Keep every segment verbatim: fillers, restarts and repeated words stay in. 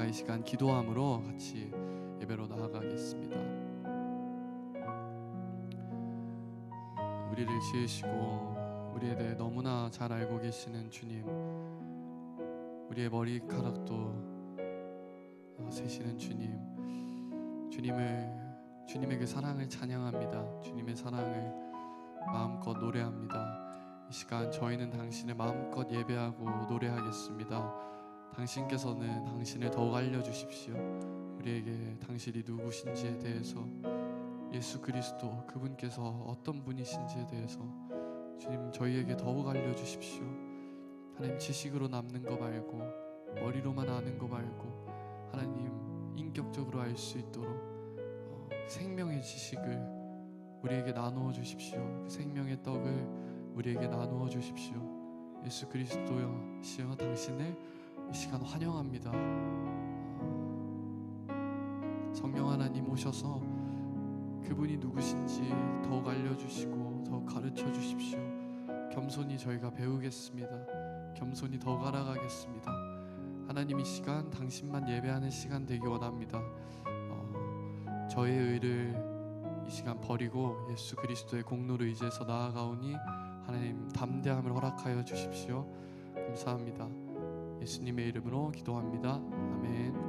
제가 이 시간 기도함으로 같이 예배로 나아가겠습니다. 우리를 지으시고 우리에 대해 너무나 잘 알고 계시는 주님, 우리의 머리카락도 세시는 주님, 주님을 주님의 그 사랑을 찬양합니다. 주님의 사랑을 마음껏 노래합니다. 이 시간 저희는 당신을 마음껏 예배하고 노래하겠습니다. 당신께서는 당신을 더욱 알려주십시오. 우리에게 당신이 누구신지에 대해서, 예수 그리스도 그분께서 어떤 분이신지에 대해서 주님 저희에게 더욱 알려주십시오. 하나님, 지식으로 남는 거 말고, 머리로만 아는 거 말고, 하나님 인격적으로 알 수 있도록 어, 생명의 지식을 우리에게 나누어 주십시오. 그 생명의 떡을 우리에게 나누어 주십시오. 예수 그리스도여 시여, 당신을 이 시간 환영합니다. 성령 하나님 오셔서 그분이 누구신지 더욱 알려주시고 더욱 가르쳐 주십시오. 겸손히 저희가 배우겠습니다. 겸손히 더욱 알아가겠습니다. 하나님, 이 시간 당신만 예배하는 시간 되기 원합니다. 어, 저의 의를 이 시간 버리고 예수 그리스도의 공로를 의지해서 나아가오니 하나님 담대함을 허락하여 주십시오. 감사합니다. 예수님의 이름으로 기도합니다. 아멘.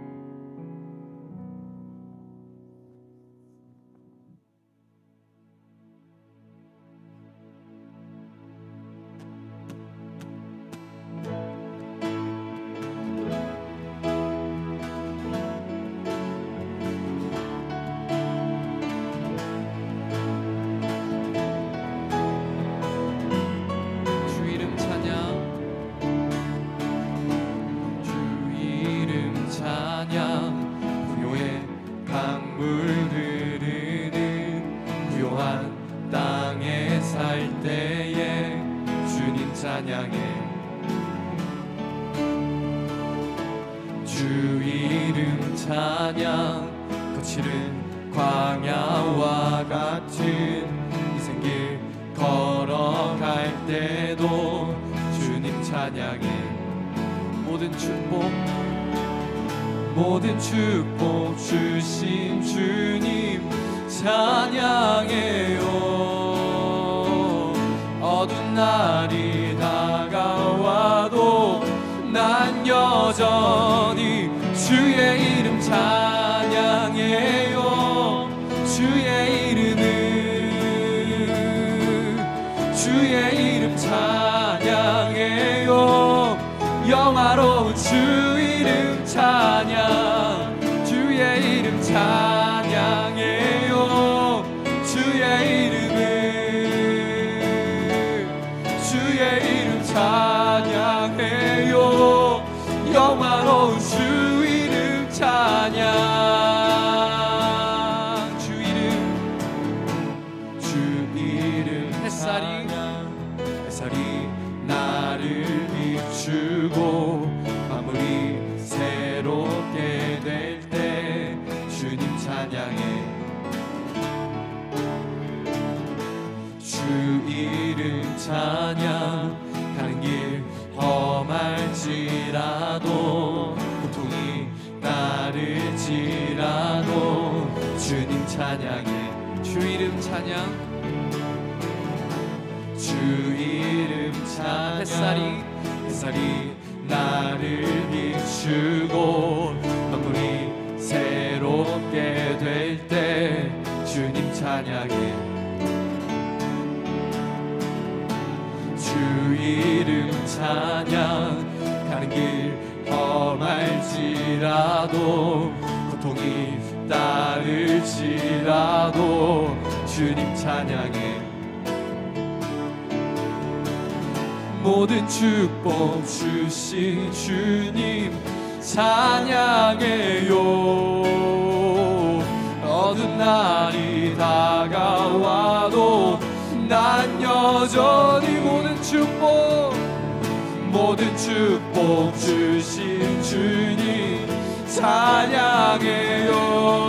주 이름 찬양, 거칠은 광야와 같은 인생길 걸어갈 때도 주님 찬양해. 모든 축복 모든 축복 주신 주님 찬양해요. 어두운 날이 다가와도 난 여전히 주의 이름 찬양해요. 주의 이름은 주의 이름 찬양해요. 영화로운 주 이름 찬양, 주의 이름 찬양해요. 주의 이름은 주의 이름 찬양해요. 영화로운 주 이름 찬양. 주 이름 주 이름 햇살이 햇살이 나를 비추고 만물이 새롭게 될 때 주님 찬양해. 주 이름 찬양. 가는 길 험할지라도 고통이 따를지라도 주님 찬양해. 주 이름 찬양. 주 이름 찬양. 햇살이 햇살이 나를 비추고 만물이 새롭게 될 때 주님 찬양해. 주 이름 찬양. 가는 길 험할지라도 고통이 따를지라도 주님 찬양해. 모든 축복 주신 주님 찬양해요. 어두운 날이 다가와도 난 여전히 모든 축복 모든 축복 주신 주님 찬양해요.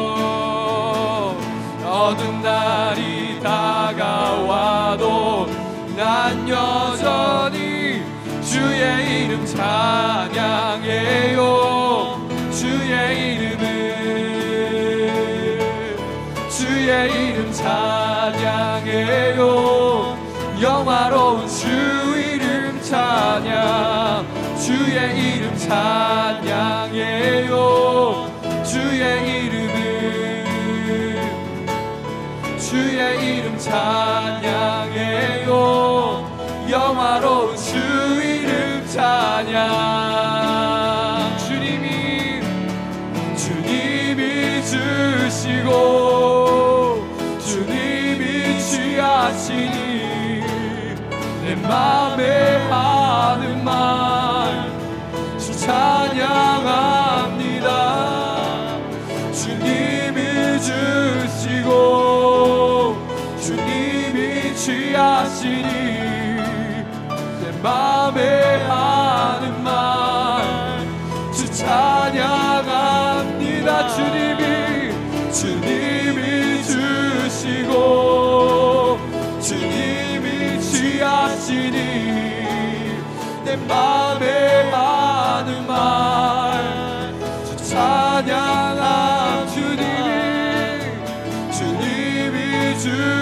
어두운 날이 다가와도 난 여전히 주의 이름 찬양해요. 찬양해요. 영화로운 주 이름 찬양, 주의 이름 찬양해요. 주의 이름은, 주의 이름 찬양해요. 영화로운 주 이름 찬양. 주님이, 주님이 주시고 주님이 취하시니 내 맘에 하는 말 주 찬양합니다. 주님이 주시고 주님이 취하시니 내 맘에 하는 말 주 찬양합니다. 주님이, 주님이 주시고 주님이 취하시니 내 맘에 하는 말 주 찬양함. 주님이, 주님이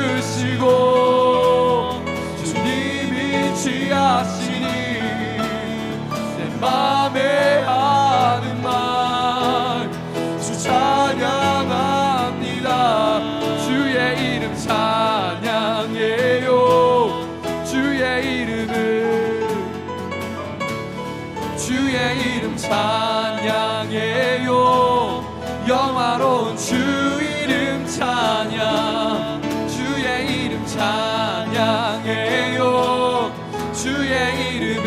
주시고 주님이 취하시니 내 맘에 하는 말 주 찬양합니다. 주의 이름 찬양해요. 주의 이름은, 주의 이름 찬양해요. 영화로운 주 이름 찬양, 주의 이름 찬양해요. 주의 이름은,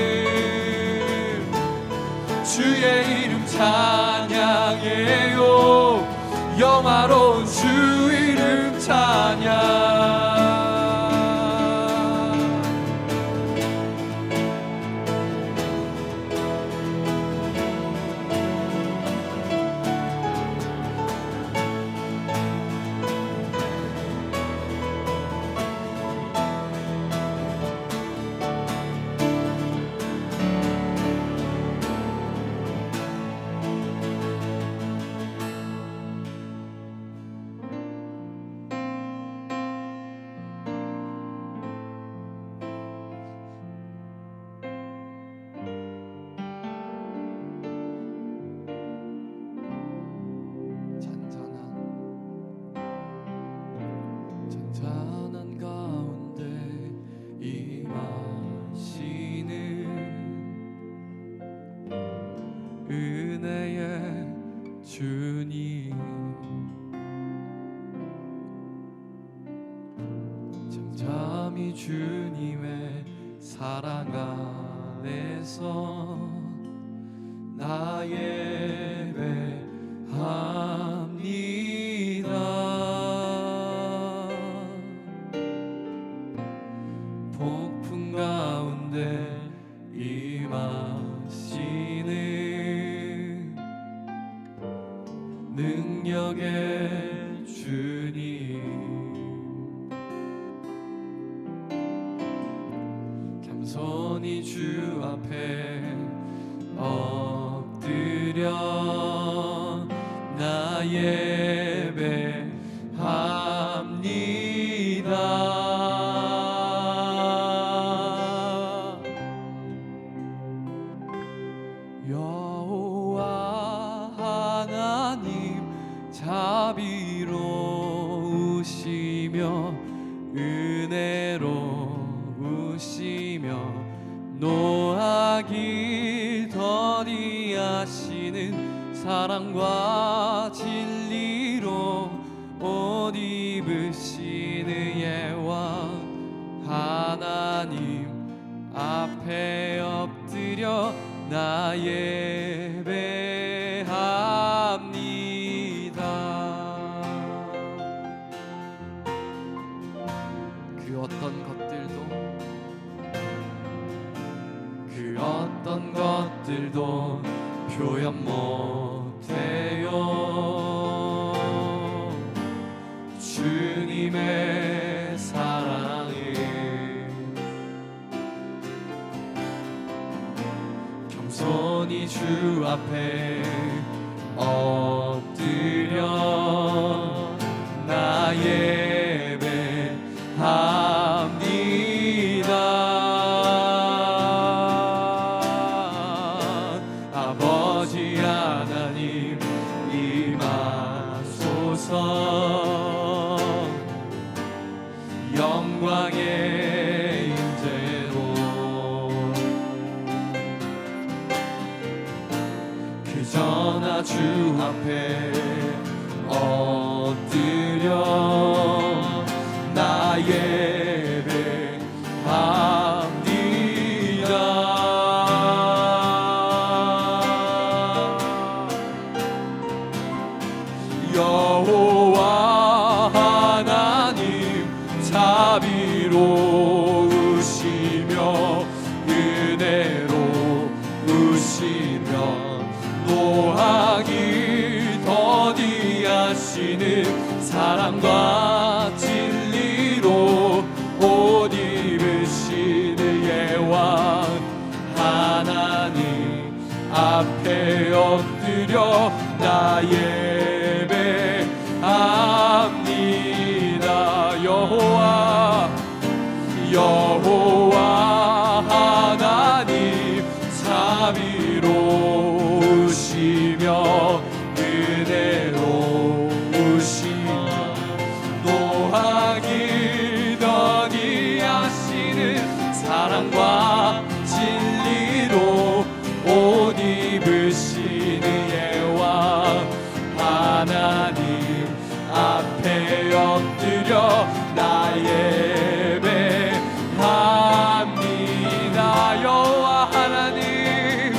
주의 이름 찬양해요. 영화로운 주 이름 찬양. 잔잔한 가운데 임하시는 은혜의 주님, 잠잠히 주님의 사랑 안에서 나 예배합니다. 폭풍 가운데 임하시는 능력의 주님, 겸손히 주 앞에 엎드려 나 예배합니다. 여호와 하나님 자비로우시며 은혜로우시며 노하기 더디하시는 사랑과 진리로 옷 입으시는 예왕 하나님 앞에 엎드려 나 예배합니다. 그 어떤 것들도 그 어떤 것들도 표현 못해요. 주님의 사랑을 겸손히 주 앞에 엎드려 나 예배합니다. 아버지 하나님 임하소서. 영광의 임재로 그저 나 주 앞에 엎드려 나 예배합니다. 여호와 하나님 자비로우시며 은혜로우시며 노하기 더디하시는 사랑과 진리로 옷 입으시는 예왕 하나님 앞에 엎드려 나 예배합니다. 여호와 여호와 하나님 자비로우시며 은혜로우시며 노하기 더디하시는 사랑과 진리로 옷 입으시는 예왕 하나님 앞에 엎드려 나 예배합니다. 여호와 하나님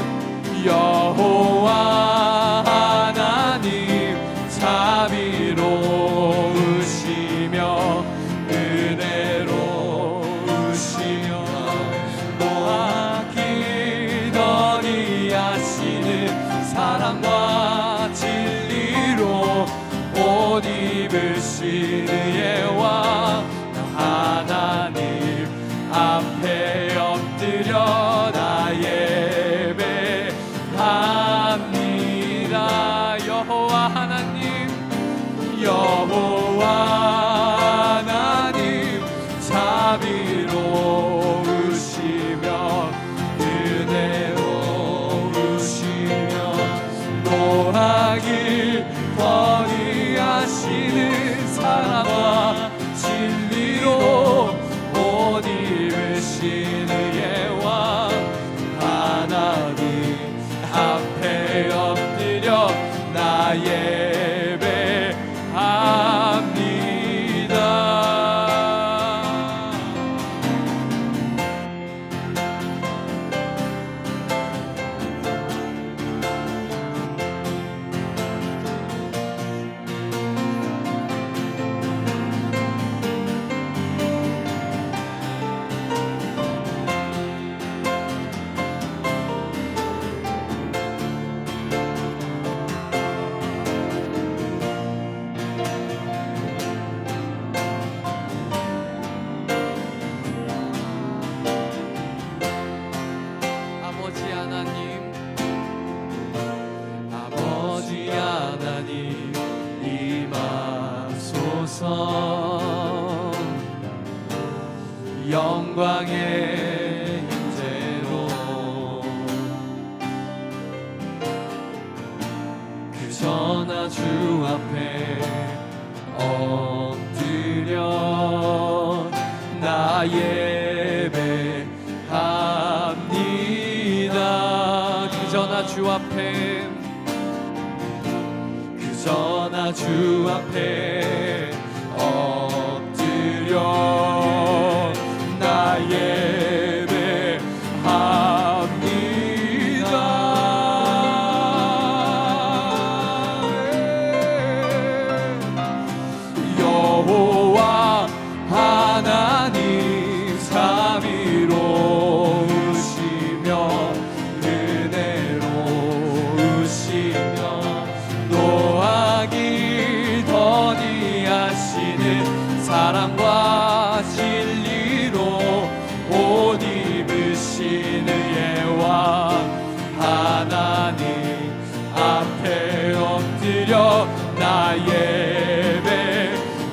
여호와 하나님 자비로우시며 은혜로우시며 노하기 더디하시는 사랑과 진리로 옷 입으시는 예왕 하나님 앞에 엎드려 나 예배합니다. 여호와 하나님 여호와 하나님 자비로우시며 은혜로우시며 노하기 더디하시는 사랑과 진리로 옷 입으시는 예왕 하나님 앞에 엎드려 나 예배합니다. 아버지 하나님 아버지 하나님 임하소서. 영광의 임재로 그저 나 주 앞에 엎드려 나 예배합니다. 그저 나 주 앞에 그저 나 주 앞에 엎드려 나 예배합니다. 여호와 하나님 자비로우시며 은혜로우시며 노하기 더디하시는 사랑과 진리로 옷 입으시는 예왕 하나님 앞에 엎드려 나 예배합니다.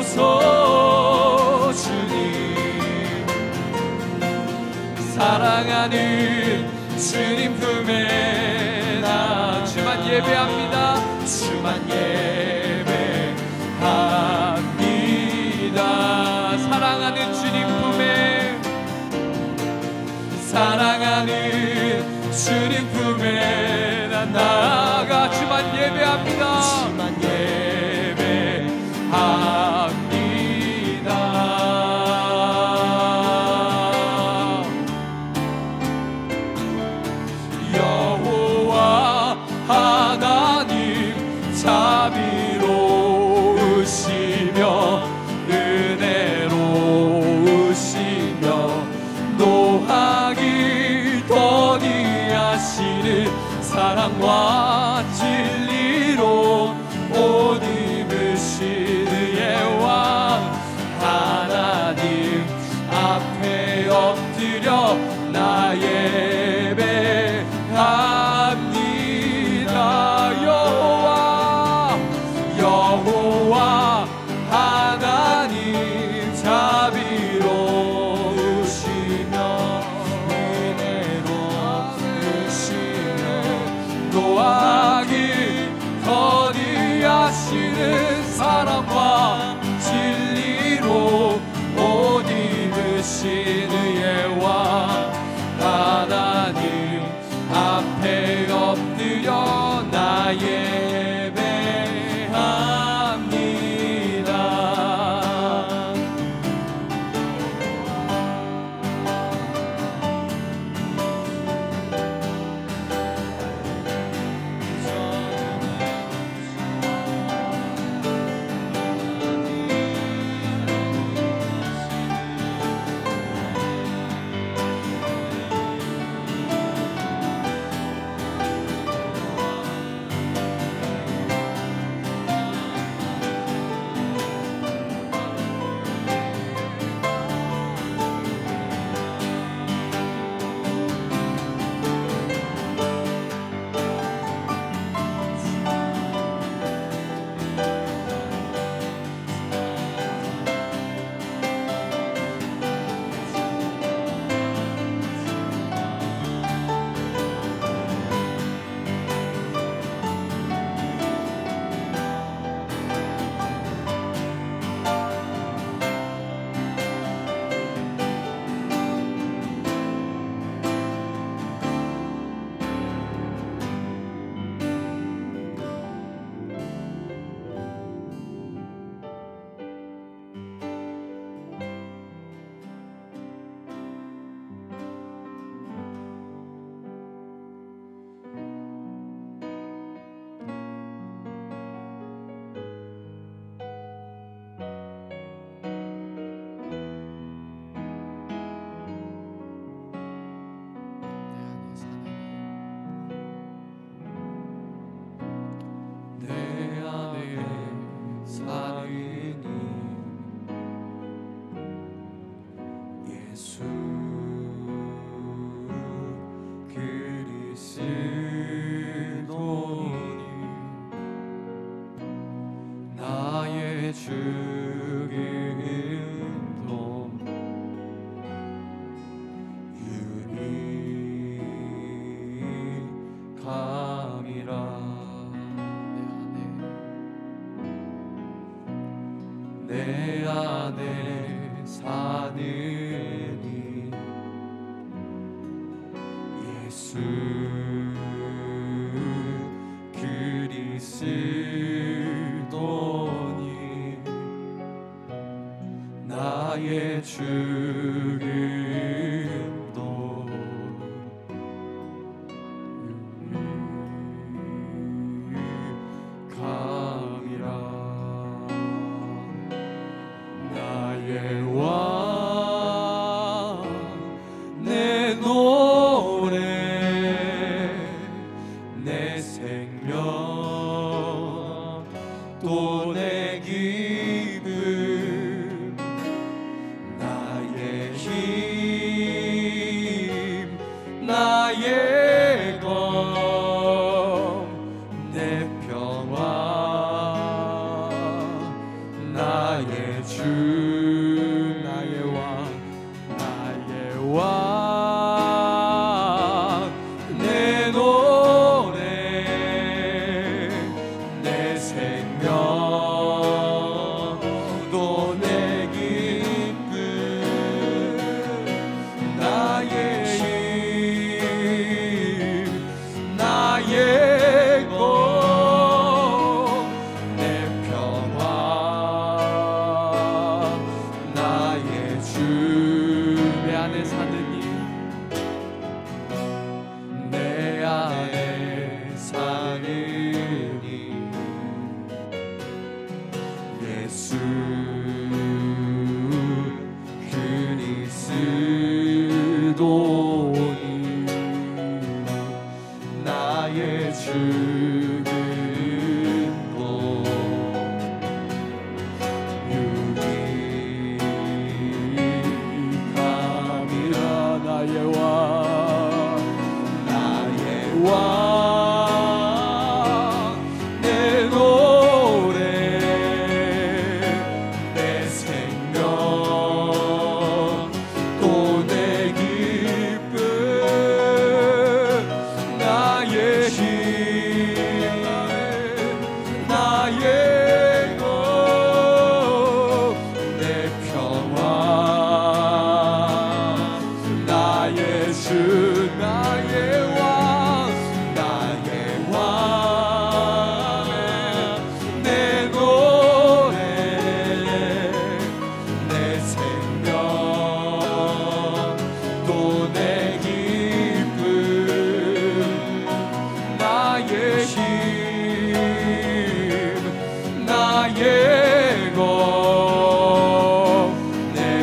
주옵소서. 주님 사랑하는 주님 품에 나 주만 예배합니다. 주만 예배합니다. 사랑하는 주님 품에 사랑하는 주님 품에 나 나아가 주만 예배합니다. 주만 예배합니다. 여호와 하나님 자비로우시며 은혜로우시며 노하기 더디하시는 사랑과 진리로 옷 입으시는 예왕 하나님 앞에 엎드려 나 예배합니다. 여호와 여호와 하나님 자비로우시며 은혜로우시며 노하기 더디하시는 사랑과 진리로 옷 입으시는 예왕 하나님 앞에 엎드려 나 예배합니다. 내 안에 사느니 예수 그리스도니 나의 죽음도 유익함이라. 나의 왕 내 노래 내 생명 또 내 기쁨 나의 나의 죽은 곳 유익함이라 나의 왕 나의 왕 내 노래 내 생명 또 내 기쁨 나의 힘 나의 것 내 평화 나의 주 나의 왕 나의 왕 내 노래 내 생명 또 내 기쁨 나의 힘 나의 것 내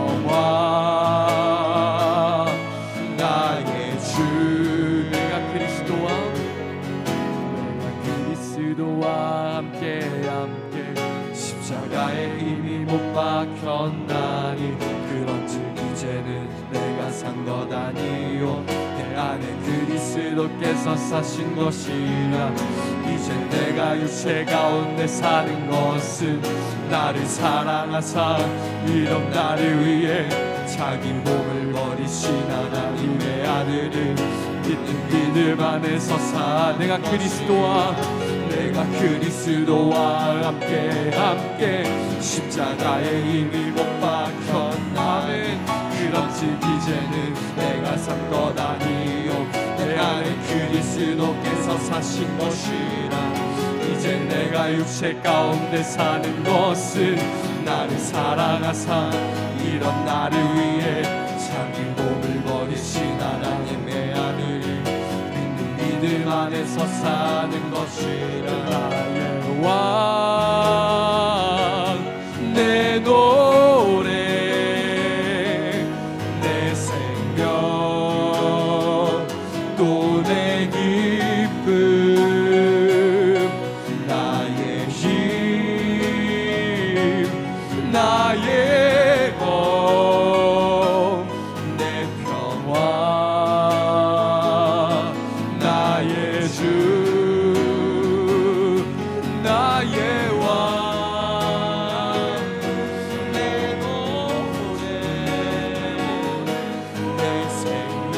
평화 나의 주 내가 그리스도와 내가 그리스도와 함께 함께 십자가에 이미 못 박혔나니 그런즉 이제는 내가 산 것 아니요 내 안에 그리스도께서 사신 것이라 이제 내가 육체 가운데 사는 것은 나를 사랑하사 이런 나를 위해 자기 몸을 버리신 하나님의 아들을 믿는 믿음 안에서 사 내가 그리스도와 내가 그리스도와 함께 함께 십자가에 이미 못 박혔나니 그런즉 이제는 내가 산 것 아니요 내 안에 그리스도께서 사신 것이라 이제 내가 육체 가운데 사는 것은 나를 사랑하사 이런 나를 위해 자기 몸을 버리신 하나님의 아들이 믿는 믿음 안에서 사는 것이라 나의 왕 내 노래 내 생명 또 내 기쁨 나의 힘 나의 것 내 평화 나의 주 나의 왕 내 노래 내 생명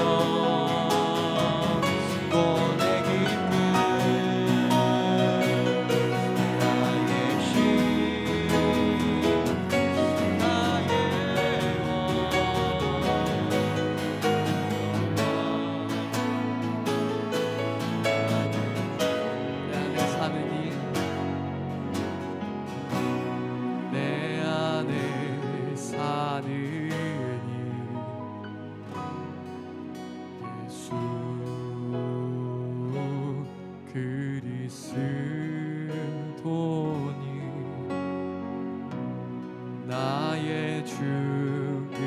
또 내 기쁨 나의 힘 나의 내 안에 사느니 예수 그리스도니 나의 죽음도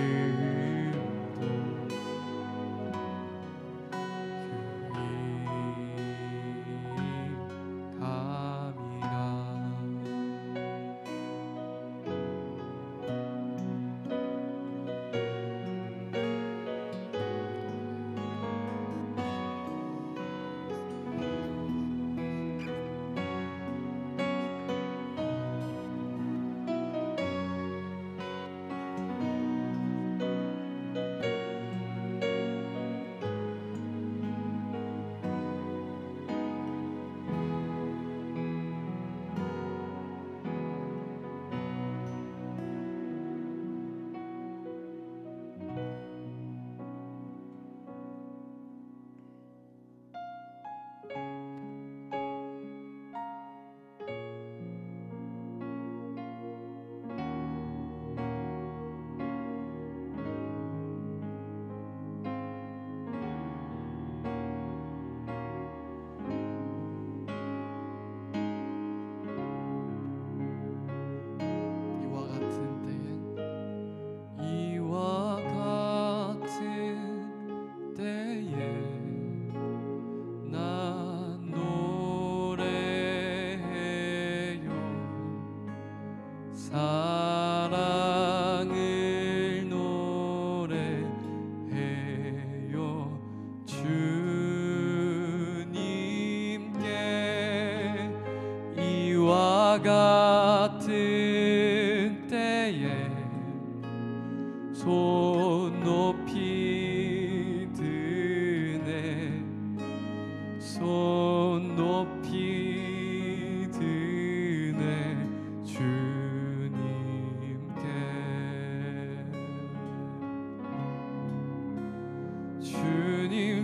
유익함이라 같은 때에 손 높이 드네 손 높이 드네 주님께 주님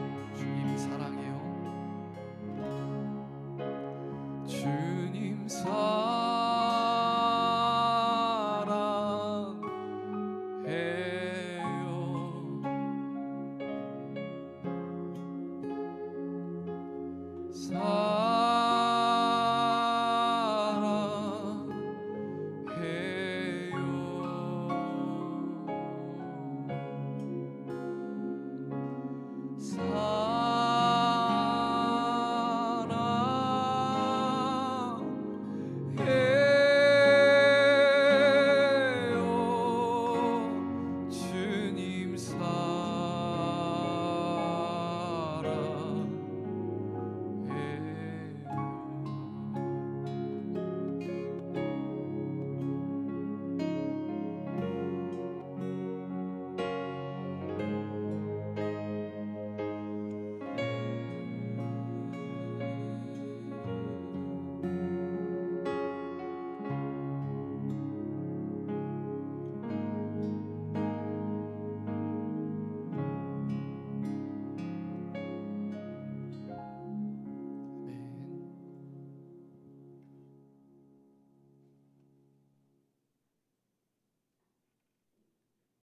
사랑해요. 주님 사랑해요.